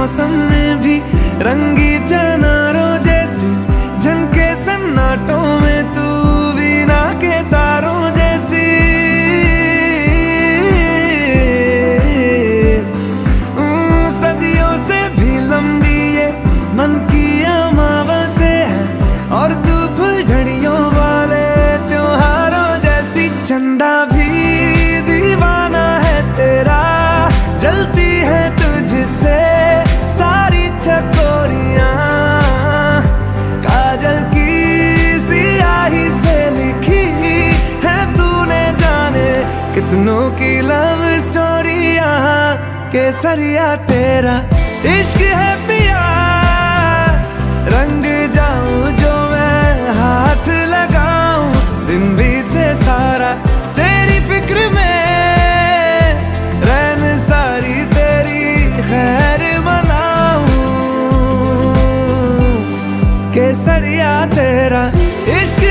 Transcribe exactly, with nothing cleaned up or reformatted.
मौसम में भी रंगी चनारों जैसी झनके सन्नाटों में तू वीणा के तारों जैसी। सदियों से भी लंबी ये मन की अमावस्या है और तू फुलझड़ियों वाले त्योहारों जैसी। चंदा भी दीवाना है तेरा, जलती है तुझसे सारी चकोरियां। काजल की सियाही से लिखी है तूने जाने कितनों की लव स्टोरियां। केसरिया तेरा इश्क है पिया, रंग जाऊं जो मैं हाथ लगाऊं। दिन बीते सारा तेरी फिक्र में, रैन सारी तेरी खैर मनाऊं। केसरिया तेरा इश्क